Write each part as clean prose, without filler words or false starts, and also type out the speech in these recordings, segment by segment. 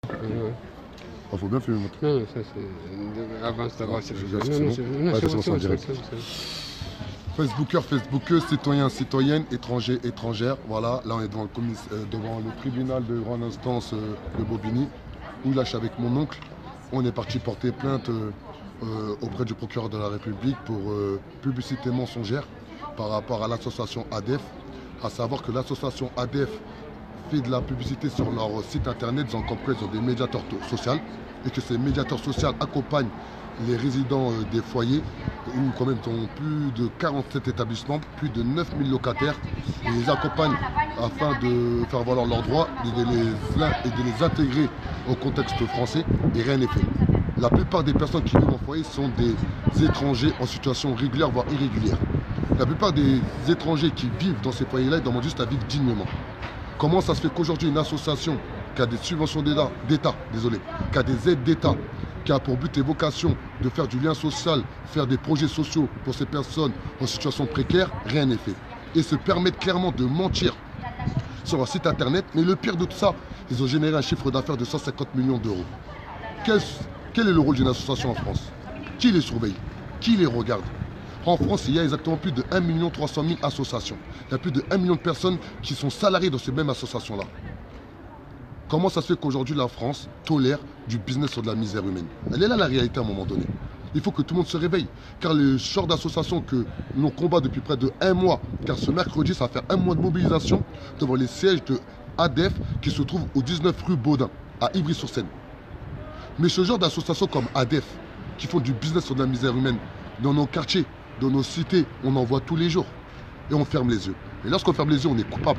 Il faut bien filmer. Non, ça c'est... Avance d'abord, c'est... Facebookers, Facebookeuses, citoyens, citoyennes, étrangers, étrangères. Voilà, là on est devant le tribunal de grande instance de Bobigny, où là je suis avec mon oncle. On est parti porter plainte auprès du procureur de la République pour publicité mensongère par rapport à l'association ADEF. À savoir que l'association ADEF fait de la publicité sur leur site internet, disant qu'en ils ont des médiateurs sociaux et que ces médiateurs sociaux accompagnent les résidents des foyers, où quand même ils ont plus de 47 établissements, plus de 9000 locataires, et les accompagnent afin de faire valoir leurs droits et de les intégrer au contexte français, et rien n'est fait. La plupart des personnes qui vivent en foyer sont des étrangers en situation régulière, voire irrégulière. La plupart des étrangers qui vivent dans ces foyers-là, ils demandent juste à vivre dignement. Comment ça se fait qu'aujourd'hui une association qui a des subventions d'État, qui a des aides d'État, qui a pour but et vocation de faire du lien social, faire des projets sociaux pour ces personnes en situation précaire, rien n'est fait. Et se permettent clairement de mentir sur leur site internet. Mais le pire de tout ça, ils ont généré un chiffre d'affaires de 150 millions d'euros. Quel est le rôle d'une association en France? Qui les surveille? Qui les regarde? En France, il y a exactement plus de 1 300 000 associations. Il y a plus de 1 million de personnes qui sont salariées dans ces mêmes associations-là. Comment ça se fait qu'aujourd'hui la France tolère du business sur de la misère humaine? Elle est là la réalité à un moment donné. Il faut que tout le monde se réveille. Car le genre d'association que l'on combat depuis près de 1 mois, car ce mercredi, ça va faire 1 mois de mobilisation devant les sièges de ADEF qui se trouvent au 19 rue Baudin, à Ivry-sur-Seine. Mais ce genre d'associations comme ADEF, qui font du business sur de la misère humaine, dans nos quartiers, dans nos cités, on en voit tous les jours. Et on ferme les yeux. Et lorsqu'on ferme les yeux, on est coupable.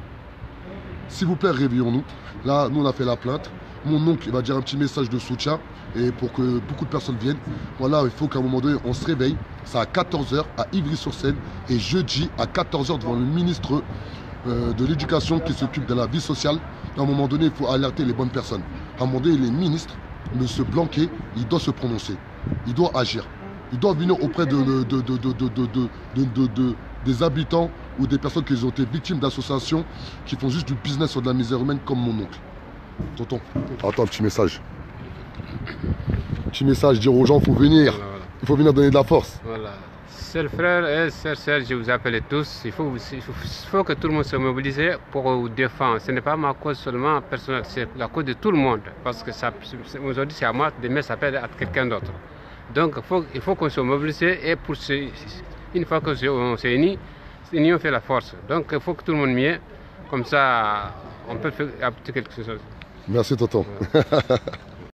S'il vous plaît, réveillons-nous. Là, nous, on a fait la plainte. Mon oncle, il va dire un petit message de soutien et pour que beaucoup de personnes viennent. Voilà, il faut qu'à un moment donné, on se réveille. C'est à 14 h à Ivry-sur-Seine et jeudi à 14 h devant le ministre de l'Éducation qui s'occupe de la vie sociale. À un moment donné, il faut alerter les bonnes personnes. À un moment donné, les ministres, M. Blanquet, il doit se prononcer. Il doit agir. Il doit venir auprès des habitants ou des personnes qui ont été victimes d'associations qui font juste du business sur de la misère humaine comme mon oncle. Tonton, attends, petit message. Petit message, dire aux gens, il faut venir. Voilà. Il faut venir donner de la force. Voilà. Chers frères et sœurs, je vous appelle tous. Il faut que tout le monde se mobilise pour vous défendre. Ce n'est pas ma cause seulement personnelle, c'est la cause de tout le monde. Parce que aujourd'hui c'est à moi, demain ça peut être à quelqu'un d'autre. Donc il faut qu'on se mobilise et une fois qu'on s'est unis, l'union fait la force. Donc il faut que tout le monde m'y comme ça on peut faire quelque chose. Merci tonton. Ouais.